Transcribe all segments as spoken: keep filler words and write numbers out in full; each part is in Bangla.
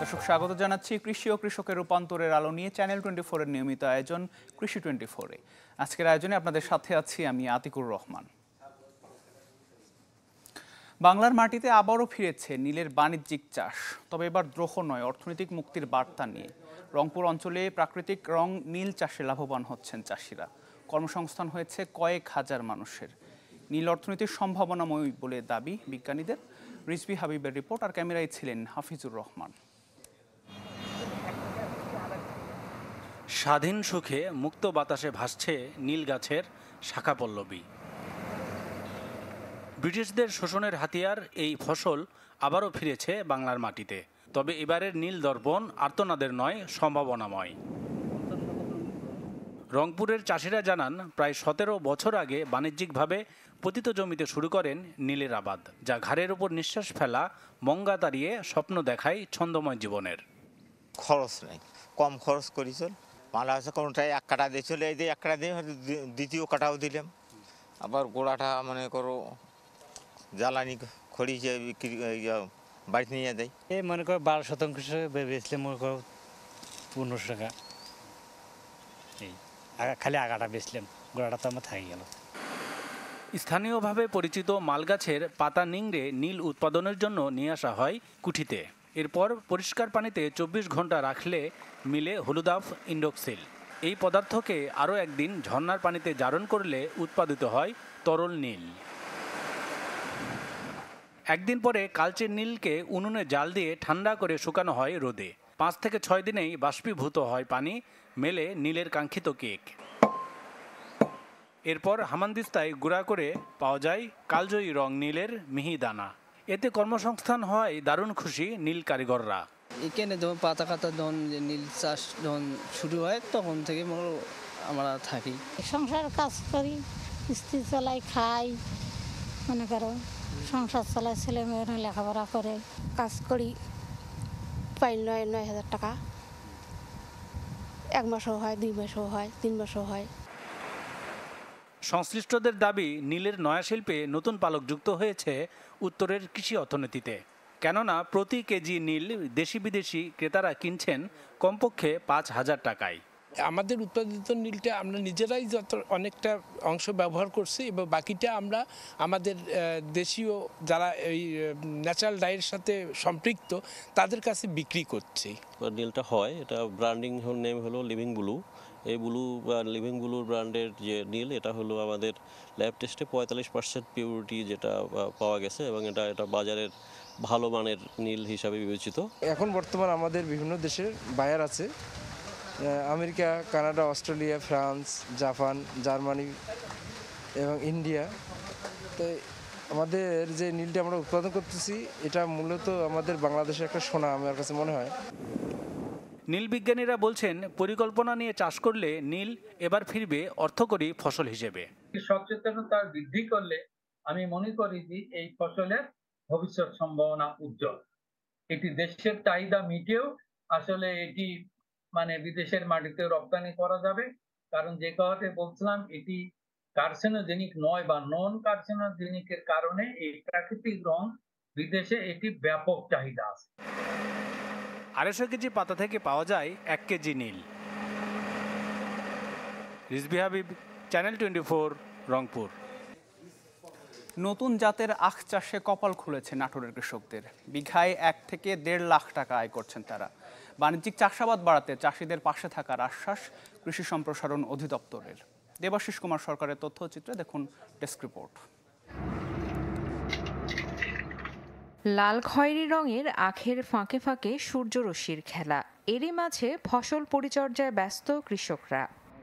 দর্শক স্বাগত জানাচ্ছি কৃষি ও কৃষকের রূপান্তরের আলো নিয়ে চ্যানেল টোয়েন্টি ফোর এর নিয়মিত আয়োজন কৃষি টোয়েন্টি ফোর এ। আজকের আয়োজনে আপনাদের সাথে আছি আমি আতিকুর রহমান। বাংলার মাটিতে আবারও ফিরেছে নীলের বাণিজ্যিক চাষ, তবে এবার দ্রোহ নয়, অর্থনৈতিক মুক্তির বার্তা নিয়ে। রংপুর অঞ্চলে প্রাকৃতিক রং নীল চাষে লাভবান হচ্ছেন চাষিরা। কর্মসংস্থান হয়েছে কয়েক হাজার মানুষের। নীল অর্থনীতির সম্ভাবনাময় বলে দাবি বিজ্ঞানীদের। রিজভি হাবিবের রিপোর্ট, আর ক্যামেরায় ছিলেন হাফিজুর রহমান। স্বাধীন সুখে মুক্ত বাতাসে ভাসছে নীল গাছের শাখা পল্লবী। ব্রিটিশদের শোষণের হাতিয়ার এই ফসল আবারও ফিরেছে বাংলার মাটিতে, তবে এবারের নীল দর্পণ আর্তনাদের নয়, সম্ভাবনাময়। রংপুরের চাষিরা জানান, প্রায় সতেরো বছর আগে বাণিজ্যিকভাবে পতিত জমিতে শুরু করেন নীলের আবাদ, যা ঘাড়ের উপর নিঃশ্বাস ফেলা মঙ্গা তাড়িয়ে স্বপ্ন দেখায় ছন্দময় জীবনের। খরচ নেই, কম খরচ করি চল মালা আছে, কোনটাই এক কাটা দিয়ে চলে এই যে এক কাটা দিয়ে দ্বিতীয় কাটাও দিলাম, আবার গোড়াটা মনে করো জ্বালানি খড়ি যে বিক্রি বাড়িতে নিয়ে দেয়। এই মনে করো বারো শতাংশ বেচলে মনে করো পনেরোশো টাকা, এই খালি আগাটা বেচলাম, গোড়াটা তো আমার থাকি গেল। স্থানীয়ভাবে পরিচিত মালগাছের পাতা নিংড়ে নীল উৎপাদনের জন্য নিয়ে আসা হয় কুঠিতে। এরপর পরিষ্কার পানিতে চব্বিশ ঘন্টা রাখলে মিলে হলুদাফ ইন্ডোক্সিল। এই পদার্থকে আরও একদিন ঝর্ণার পানিতে জারণ করলে উৎপাদিত হয় তরল নীল। একদিন পরে কালচে নীলকে উনুনে জাল দিয়ে ঠান্ডা করে শুকানো হয় রোদে। পাঁচ থেকে ছয় দিনেই বাষ্পীভূত হয় পানি, মেলে নীলের কাঙ্ক্ষিত কেক। এরপর হামানদিস্তায় গুঁড়া করে পাওয়া যায় কালজয়ী রং নীলের মিহি দানা। এতে কর্মসংস্থান হয় দারুণ খুশি নীল কারিগররা। এখানে যখন পাতা কাটা যখন নীল চাষ যখন শুরু হয় তখন থেকে আমরা থাকি, সংসার কাজ করি, স্ত্রী চালাই, খাই, মনে করো সংসার চালাই, ছেলে মেয়েরা লেখাপড়া করে, কাজ করি, পাই নয় নয় হাজার টাকা। এক মাসও হয়, দুই মাসও হয়, তিন মাসও হয়। সংশ্লিষ্টদের দাবি, নীলের নয়া শিল্পে নতুন পালক যুক্ত হয়েছে উত্তরের কৃষি অর্থনীতিতে। কেননা প্রতি কেজি নীল দেশি বিদেশি ক্রেতারা কিনছেন কমপক্ষে পাঁচ হাজার টাকায়। আমাদের উৎপাদিত নীলটা আমরা নিজেরাই যত অনেকটা অংশ ব্যবহার করছি এবং বাকিটা আমরা আমাদের দেশীয় যারা এই ন্যাচারাল ডাইয়ের সাথে সম্পৃক্ত তাদের কাছে বিক্রি করছি। নীলটা হয়, এটা ব্র্যান্ডিং নেম হলো লিভিং ব্লু। এই ব্লু বা লিভিং ব্লু ব্র্যান্ডের যে নীল, এটা হলো আমাদের ল্যাব টেস্টে পঁয়তাল্লিশ পার্সেন্ট পিউরিটি যেটা পাওয়া গেছে, এবং এটা এটা বাজারের ভালো মানের নীল হিসাবে বিবেচিত। এখন বর্তমান আমাদের বিভিন্ন দেশের বায়ার আছে, America, Canada, Australia, France, Japan, Germany এবং ইন্ডিয়া। তো আমাদের যে নীলটা আমরা উৎপাদন করতেছি, এটা মূলত আমাদের বাংলাদেশের একটা সোনা আমার কাছে মনে হয়। নীল বিজ্ঞানীরা বলছেন, পরিকল্পনা নিয়ে চাষ করলে নীল এবার ফিরবে অর্থকরী ফসল হিসেবে। সচেতনতা বৃদ্ধি করলে আমি মনে করি যে এই ফসলের ভবিষ্যৎ সম্ভাবনা উজ্জ্বল। এটি দেশের চাহিদা মিটেও আসলে এটি মানে বিদেশের মাটিতে রপ্তানি করা যাবে, কারণ যে কথাতে বলছিলাম এটি কার্সিনোজেনিক নয় বা নন কার্সিনোজেনিকের কারণে এই প্রাকৃতিক রং বিদেশে এটি ব্যাপক চাহিদা আছে। আড়াইশো কেজি পাতা থেকে পাওয়া যায় এক কেজি নীল। Rizvi Habib, channel twenty four, Rangpur. নতুন জাতের আখ চাষে কপাল খুলেছে নাটোরের কৃষকদের। বিঘায় এক থেকে দেড় লাখ টাকা আয় করছেন তারা। বাণিজ্যিক চাষাবাদ বাড়াতে চাষিদের পাশে থাকার আশ্বাস কৃষি সম্প্রসারণ অধিদপ্তরের। দেবাশিস কুমার সরকারের তথ্যচিত্রে দেখুন ডেস্ক রিপোর্ট। লাল খয়েরি রঙের আখের ফাঁকে ফাঁকে সূর্যরশ্মির খেলা, এরই মাঝে ফসল পরিচর্যায় ব্যস্ত কৃষকরা।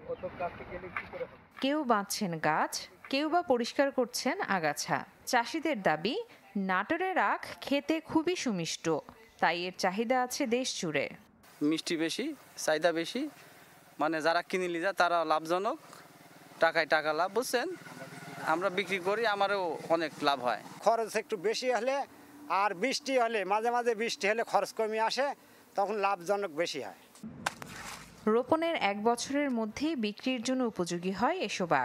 কেউ বাঁধছেন গাছ, কেউ বা পরিষ্কার করছেন আগাছা। চাষিদের দাবি, নাটোরের আখ খেতে খুবই সুমিষ্ট, তাই এর চাহিদা আছে দেশ জুড়ে। মিষ্টি বেশি, চাহিদা বেশি, মানে যারা কিনে নিয়ে যায় তারা লাভজনক, টাকায় টাকা লাভ, বুঝছেন। আমরা বিক্রি করি, আমারও অনেক লাভ হয়। খরচ একটু বেশি হলে আর বৃষ্টি হলে, মাঝে মাঝে বৃষ্টি হলে খরচ কমে আসে, তখন লাভজনক বেশি হয়। রোপণের এক বছরের মধ্যেই বিক্রির জন্য উপযোগী হয় এসব আখ।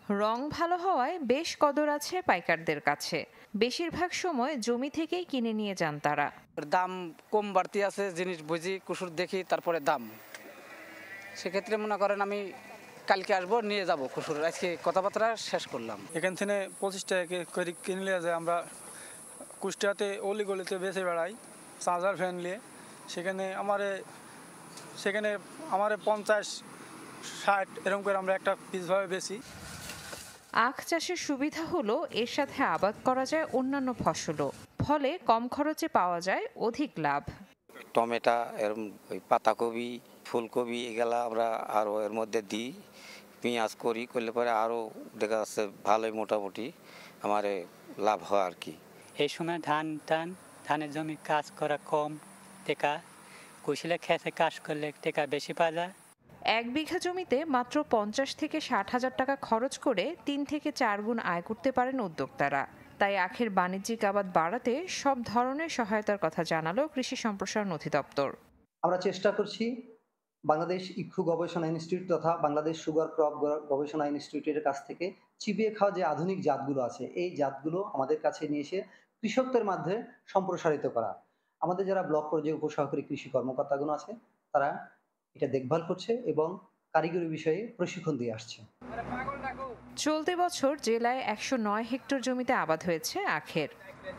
রং ভালো হওয়ায় বেশ কদর আছে পাইকারদের কাছে। বেশিরভাগ সময় জমি থেকেই কিনে নিয়ে যান তারা। দাম কম বাড়তি আছে, জিনিস বুঝি কুসুর দেখি তারপরে দাম, সেক্ষেত্রে মনে করেন আমি কালকে আসবো নিয়ে যাব কুসুর, আজকে কথাবার্তা শেষ করলাম। এখান থেকে পঁচিশ টাকা করে কিনলে যে আমরা কুষ্টিয়াতে অলি গলিতে বেঁচে বেড়াই চার্জার ফ্যান নিয়ে, সেখানে আমারে সেখানে আমারে পঞ্চাশ ষাট এরকম করে আমরা একটা পিসভাবে বেশি। আখ চাষের সুবিধা হলো এর সাথে আবাদ করা যায় অন্যান্য ফসলও, ফলে কম খরচে পাওয়া যায় অধিক লাভ। টমেটো, এর ওই পাতাকপি, ফুলকপি এগুলা আমরা আরও এর মধ্যে দিই, পেঁয়াজ করি, করলে পরে আরও দেখা যাচ্ছে ভালোই মোটামুটি আমার লাভ হয় আর কি। এই সময় ধান টান ধানের জমি কাজ করা কম, টেকা কুশলে খেতে কাজ করলে টেকা বেশি পাওয়া যায়। এক বিঘা জমিতে মাত্র পঞ্চাশ থেকে ষাট হাজার টাকা খরচ করে তিন থেকে চার গুণ আয় করতে পারেন উদ্যোক্তারা। তাই আখের বাণিজ্যিক আবাদ বাড়াতে সব ধরনের সহায়তার কথা জানালো কৃষি সম্প্রসারণ অধিদপ্তর। আমরা চেষ্টা করছি বাংলাদেশ ইক্ষু গবেষণা ইনস্টিটিউট তথা বাংলাদেশ সুগার ক্রপ গবেষণা ইনস্টিটিউটের কাছ থেকে চিবিয়ে খাওয়া যে আধুনিক জাতগুলো আছে, এই জাতগুলো আমাদের কাছে নিয়ে এসে কৃষকদের মাঝে সম্প্রসারিত করা। আমাদের যারা ব্লক পর্যায়ে উপসহকারী কৃষি কর্মকর্তাগুলো আছে তারা এটা দেখভাল করছে এবং কারিগরি বিষয়ে প্রশিক্ষণ দিয়ে আসছে। চলতি বছর জেলায় একশো নয় হেক্টর জমিতে আবাদ হয়েছে আখের।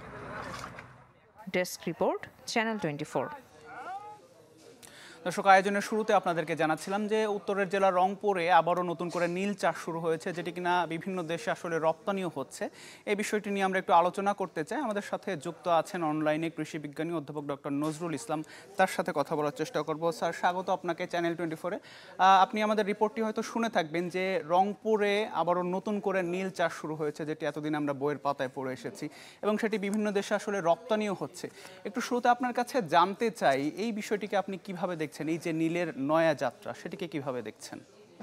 Desk report, channel twenty four. দর্শক, আয়োজনের শুরুতে আপনাদেরকে জানাচ্ছিলাম যে উত্তরের জেলা রংপুরে আবারও নতুন করে নীল চাষ শুরু হয়েছে, যেটি কিনা বিভিন্ন দেশে আসলে রপ্তানিও হচ্ছে। এই বিষয়টি নিয়ে আমরা একটু আলোচনা করতে চাই। আমাদের সাথে যুক্ত আছেন অনলাইনে কৃষি বিজ্ঞানী অধ্যাপক ডক্টর নজরুল ইসলাম, তার সাথে কথা বলার চেষ্টা করব। স্যার, স্বাগত আপনাকে চ্যানেল টোয়েন্টি ফোরে। আপনি আমাদের রিপোর্টটি হয়তো শুনে থাকবেন যে রংপুরে আবারও নতুন করে নীল চাষ শুরু হয়েছে, যেটি এতদিন আমরা বইয়ের পাতায় পড়ে এসেছি, এবং সেটি বিভিন্ন দেশে আসলে রপ্তানিও হচ্ছে। একটু শুরুতে আপনার কাছে জানতে চাই এই বিষয়টিকে আপনি কিভাবে দেখছেন, এই যে নীলের নয়া যাত্রা, সেটিকে কিভাবে দেখছেন?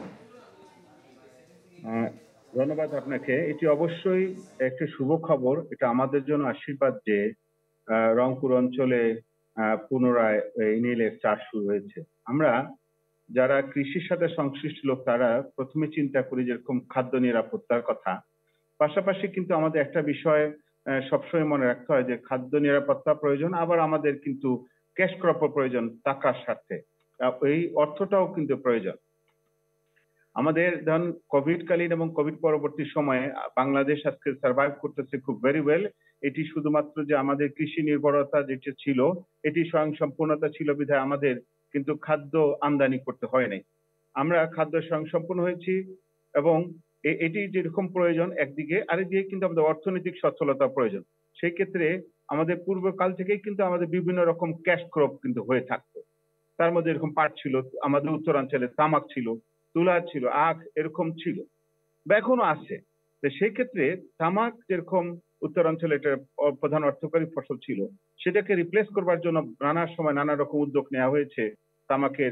ধন্যবাদ আপনাকে। এটি অবশ্যই একটি শুভ খবর। এটা আমাদের জন্য আশীর্বাদ যে রংপুর অঞ্চলে পুনরায় এই নীলের চাষ শুরু হয়েছে। আমরা যারা কৃষির সাথে সংশ্লিষ্ট লোক তারা প্রথমে চিন্তা করি যেরকম খাদ্য নিরাপত্তার কথা, পাশাপাশি কিন্তু আমাদের একটা বিষয় সবসময় মনে রাখতে হয় যে খাদ্য নিরাপত্তা প্রয়োজন, আবার আমাদের কিন্তু ক্যাশ ক্রপও প্রয়োজন টাকার সাথে, এই অর্থটাও কিন্তু প্রয়োজন। আমাদের ধরুন কোভিড কালীন এবং কোভিড পরবর্তী সময়ে বাংলাদেশ আজকে সার্ভাইভ করতেছে খুব ভেরি ওয়েল। এটি শুধুমাত্র যে আমাদের কৃষি নির্ভরতা যেটা ছিল এটি স্বয়ং সম্পূর্ণতা ছিল বিধায় আমাদের কিন্তু খাদ্য আমদানি করতে হয় নাই, আমরা খাদ্য স্বয়ং সম্পূর্ণ হয়েছি। এবং এটি যেরকম প্রয়োজন একদিকে, আরেকদিকে কিন্তু আমাদের অর্থনৈতিক সচ্ছলতা প্রয়োজন। সেই ক্ষেত্রে আমাদের পূর্বকাল থেকেই কিন্তু আমাদের বিভিন্ন রকম ক্যাশ ক্রপ কিন্তু হয়ে থাকতো। তার মধ্যে এরকম পাট ছিল, আমাদের উত্তরাঞ্চলে তামাক ছিল, তুলা ছিল, আখ এরকম ছিল বা এখনো আছে। তো সেই ক্ষেত্রে তামাক যেরকম উত্তরাঞ্চলে এটা প্রধান অর্থকরী ফসল ছিল, সেটাকে রিপ্লেস করবার জন্য নানা সময় নানা রকম উদ্যোগ নেওয়া হয়েছে তামাকের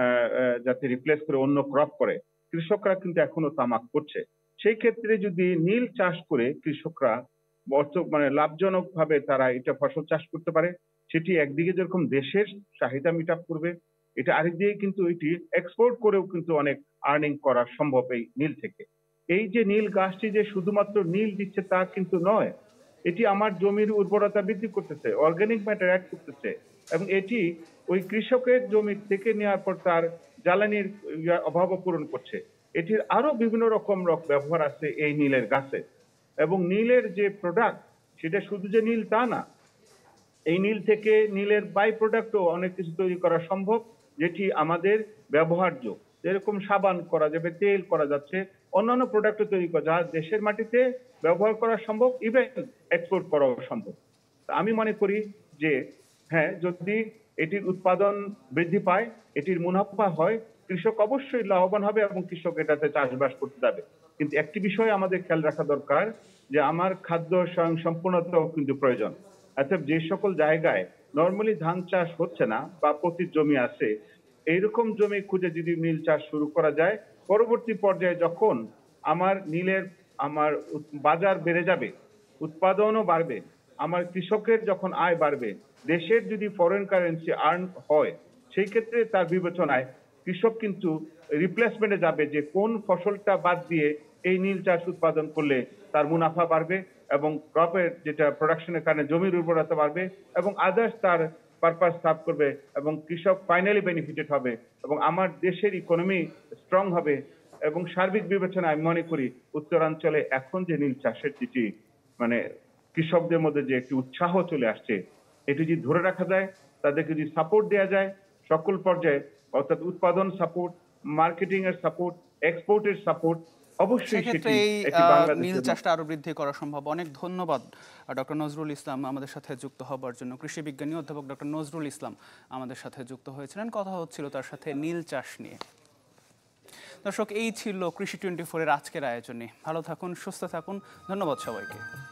যাতে রিপ্লেস করে অন্য ক্রপ করে। কৃষকরা কিন্তু এখনো তামাক করছে। সেই ক্ষেত্রে যদি নীল চাষ করে কৃষকরা অর্থ মানে লাভজনক ভাবে তারা এটা ফসল চাষ করতে পারে, সেটি একদিকে যেরকম দেশের চাহিদা মিট আপ করবে, এটা আরেকদিকে কিন্তু এটি এক্সপোর্ট করেও কিন্তু অনেক আর্নিং করা সম্ভব এই নীল থেকে। এই যে নীল গাছটি যে শুধুমাত্র নীল দিচ্ছে তা কিন্তু নয়, এটি আমার জমির উর্বরতা বৃদ্ধি করতেছে, অর্গানিক ম্যাটার অ্যাড করতেছে, এবং এটি ওই কৃষকের জমি থেকে নেওয়ার পর তার জ্বালানির অভাবও পূরণ করছে। এটির আরো বিভিন্ন রকম ব্যবহার আছে এই নীলের গাছে। এবং নীলের যে প্রোডাক্ট সেটা শুধু যে নীল তা না, এই নীল থেকে নীলের বাই প্রোডাক্টও অনেক কিছু তৈরি করা সম্ভব, যেটি আমাদের ব্যবহার্য। যেরকম সাবান করা যাবে, তেল করা যাচ্ছে, অন্যান্য প্রোডাক্টও তৈরি করা যা দেশের মাটিতে ব্যবহার করা সম্ভব, ইভেন এক্সপোর্ট করাও সম্ভব। আমি মনে করি যে হ্যাঁ, যদি এটির উৎপাদন বৃদ্ধি পায়, এটির মুনাফা হয়, কৃষক অবশ্যই লাভবান হবে এবং কৃষক এটাতে চাষবাস করতে যাবে। কিন্তু একটি বিষয় আমাদের খেয়াল রাখা দরকার যে আমার খাদ্য স্বয়ং সম্পূর্ণতাও কিন্তু প্রয়োজন। অর্থাৎ যে সকল জায়গায় নর্মালি ধান চাষ হচ্ছে না বা পতিত জমি আছে, এইরকম জমি খুঁজে যদি নীল চাষ শুরু করা যায়, পরবর্তী পর্যায়ে যখন আমার নীলের আমার বাজার বেড়ে যাবে, উৎপাদনও বাড়বে, আমার কৃষকের যখন আয় বাড়বে, দেশের যদি ফরেন কারেন্সি আর্ন হয়, সেই ক্ষেত্রে তার বিবেচনায় কৃষক কিন্তু রিপ্লেসমেন্টে যাবে যে কোন ফসলটা বাদ দিয়ে এই নীল চাষ উৎপাদন করলে তার মুনাফা বাড়বে এবং ক্রপের যেটা প্রোডাকশনের কারণে জমির উর্বরতা বাড়বে এবং আদার্স তার পারপাস সার্ভ করবে এবং কৃষক ফাইনালি বেনিফিটেড হবে এবং আমার দেশের ইকোনমি স্ট্রং হবে। এবং সার্বিক বিবেচনায় আমি মনে করি উত্তরাঞ্চলে এখন যে নীল চাষের যেটি মানে কৃষকদের মধ্যে যে একটি উৎসাহ চলে আসছে, এটি যদি ধরে রাখা যায়, তাদেরকে যদি সাপোর্ট দেওয়া যায় সকল পর্যায়ে, অর্থাৎ উৎপাদন সাপোর্ট, মার্কেটিং এর সাপোর্ট, এক্সপোর্টের সাপোর্ট, অবশ্যই সেটি একটি বাংলাদেশের নীল চাষটা আরো বৃদ্ধি করা সম্ভব। অনেক ধন্যবাদ ডক্টর নজরুল ইসলাম আমাদের সাথে যুক্ত হবার জন্য। কৃষি বিজ্ঞানী অধ্যাপক ডক্টর নজরুল ইসলাম আমাদের সাথে যুক্ত হয়েছিলেন, কথা হচ্ছিল তার সাথে নীল চাষ নিয়ে। দর্শক, এই ছিল কৃষি টোয়েন্টি ফোর এর আজকের আয়োজনে। ভালো থাকুন, সুস্থ থাকুন, ধন্যবাদ সবাইকে।